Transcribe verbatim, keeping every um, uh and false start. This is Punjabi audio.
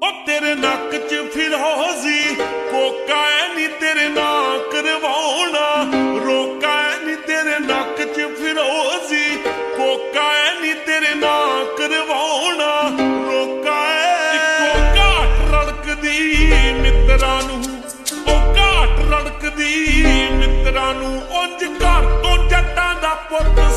ਉਹ ਤੇਰੇ ਨੱਕ ਚ ਫਿਰੋਜ਼ੀ ਕੋਕਾ ਐ ਨੀ ਤੇਰੇ ਨਾਂ ਕਰਵਾਉਣਾ, ਰੋਕਾ ਐ ਨੀ ਤੇਰੇ ਨੱਕ ਚ ਫਿਰੋਜ਼ੀ ਕੋਕਾ ਐ ਨੀ ਤੇਰੇ ਨਾਂ ਕਰਵਾਉਣਾ, ਰੋਕਾ ਐ ਇੱਕੋ ਘਾਟ ਰੜਕਦੀ ਮਿੱਤਰਾਂ ਨੂੰ, ਉਹ ਘਾਟ ਰੜਕਦੀ ਮਿੱਤਰਾਂ ਨੂੰ। ਉਂਝ ਘਰ ਤੋਂ ਜੱਟਾਂ ਦਾ ਪੁੱਤ